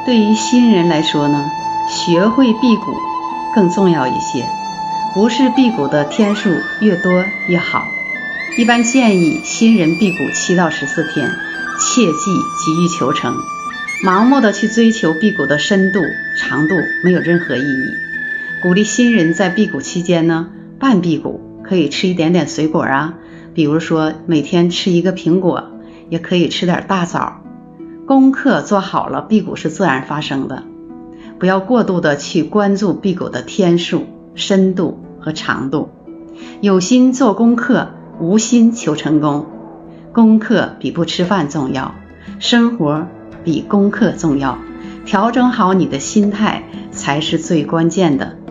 对于新人来说呢，学会辟谷更重要一些，不是辟谷的天数越多越好。一般建议新人辟谷7到14天，切忌急于求成，盲目的去追求辟谷的深度长度没有任何意义。鼓励新人在辟谷期间呢，半辟谷可以吃一点点水果啊，比如说每天吃1个苹果，也可以吃点大枣。功课做好了，辟谷是自然发生的。不要过度的去关注辟谷的天数、深度和长度，有心做功课，无心求成功。功课比不吃饭重要，生活比功课重要。调整好你的心态才是最关键的。